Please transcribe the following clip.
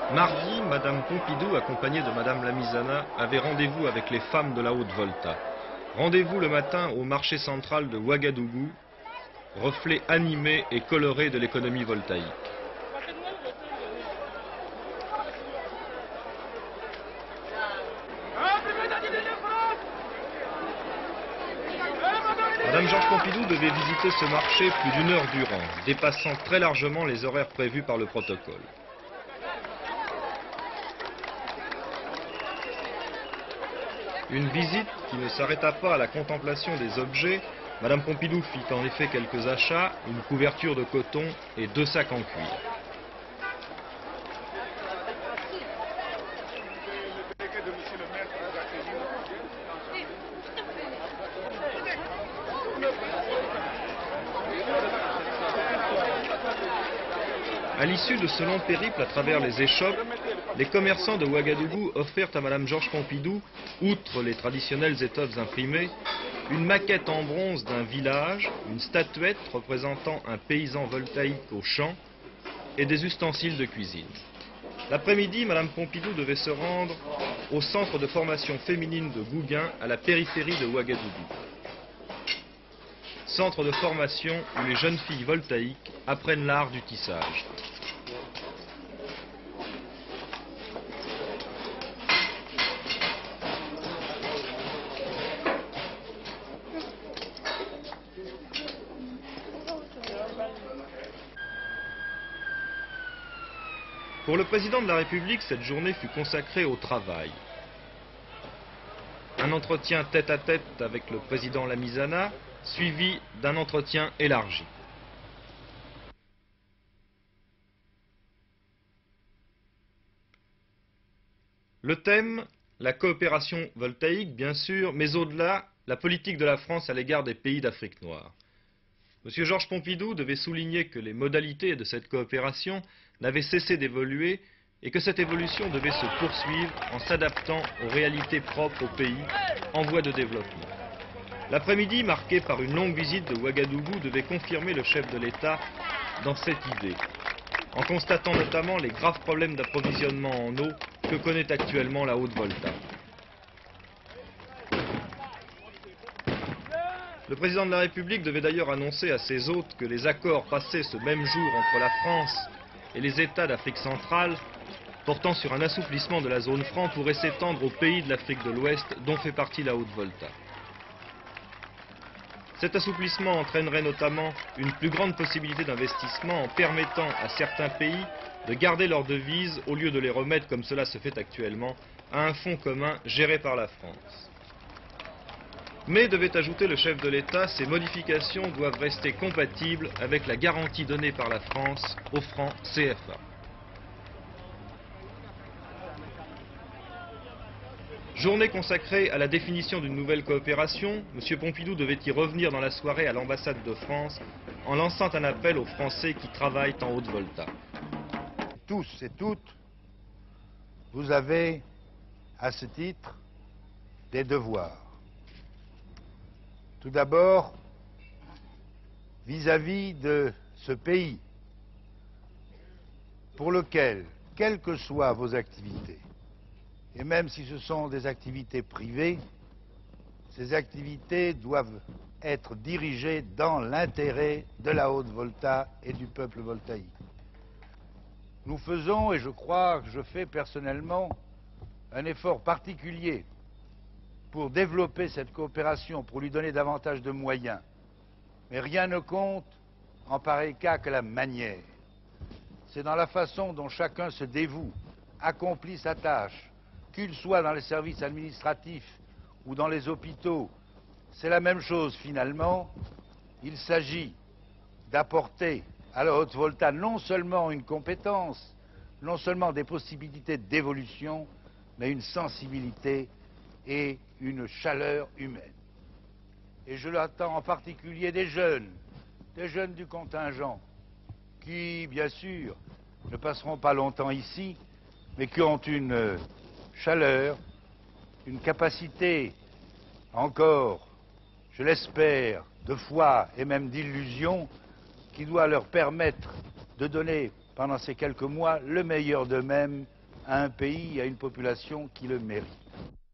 Mardi, Madame Pompidou, accompagnée de Madame Lamizana, avait rendez-vous avec les femmes de la Haute-Volta. Rendez-vous le matin au marché central de Ouagadougou, reflet animé et coloré de l'économie voltaïque. Madame Georges Pompidou devait visiter ce marché plus d'une heure durant, dépassant très largement les horaires prévus par le protocole. Une visite qui ne s'arrêta pas à la contemplation des objets. Madame Pompidou fit en effet quelques achats, une couverture de coton et 2 sacs en cuir. À l'issue de ce long périple à travers les échoppes, les commerçants de Ouagadougou offrirent à Madame Georges Pompidou, outre les traditionnelles étoffes imprimées, une maquette en bronze d'un village, une statuette représentant un paysan voltaïque au champ et des ustensiles de cuisine. L'après-midi, Madame Pompidou devait se rendre au centre de formation féminine de Gouguin, à la périphérie de Ouagadougou. Centre de formation où les jeunes filles voltaïques apprennent l'art du tissage. Pour le président de la République, cette journée fut consacrée au travail. Un entretien tête-à-tête avec le président Lamizana, suivi d'un entretien élargi. Le thème, la coopération voltaïque, bien sûr, mais au-delà, la politique de la France à l'égard des pays d'Afrique noire. M. Georges Pompidou devait souligner que les modalités de cette coopération n'avaient cessé d'évoluer et que cette évolution devait se poursuivre en s'adaptant aux réalités propres au pays en voie de développement. L'après-midi, marqué par une longue visite de Ouagadougou, devait confirmer le chef de l'État dans cette idée, en constatant notamment les graves problèmes d'approvisionnement en eau que connaît actuellement la Haute-Volta. Le président de la République devait d'ailleurs annoncer à ses hôtes que les accords passés ce même jour entre la France et les États d'Afrique centrale, portant sur un assouplissement de la zone franc, pourraient s'étendre aux pays de l'Afrique de l'Ouest, dont fait partie la Haute-Volta. Cet assouplissement entraînerait notamment une plus grande possibilité d'investissement en permettant à certains pays de garder leurs devises au lieu de les remettre, comme cela se fait actuellement, à un fonds commun géré par la France. Mais, devait ajouter le chef de l'État, ces modifications doivent rester compatibles avec la garantie donnée par la France au franc CFA. Journée consacrée à la définition d'une nouvelle coopération, M. Pompidou devait y revenir dans la soirée à l'ambassade de France en lançant un appel aux Français qui travaillent en Haute-Volta. Tous et toutes, vous avez, à ce titre, des devoirs. Tout d'abord, vis-à-vis de ce pays, pour lequel, quelles que soient vos activités, et même si ce sont des activités privées, ces activités doivent être dirigées dans l'intérêt de la Haute-Volta et du peuple voltaïque. Nous faisons, et je crois que je fais personnellement, un effort particulier pour développer cette coopération, pour lui donner davantage de moyens. Mais rien ne compte en pareil cas que la manière. C'est dans la façon dont chacun se dévoue, accomplit sa tâche, qu'il soit dans les services administratifs ou dans les hôpitaux. C'est la même chose finalement. Il s'agit d'apporter à la Haute-Volta non seulement une compétence, non seulement des possibilités d'évolution, mais une sensibilité et une chaleur humaine. Et je l'attends en particulier des jeunes du contingent, qui, bien sûr, ne passeront pas longtemps ici, mais qui ont une chaleur, une capacité encore, je l'espère, de foi et même d'illusion, qui doit leur permettre de donner, pendant ces quelques mois, le meilleur d'eux-mêmes à un pays, à une population qui le mérite.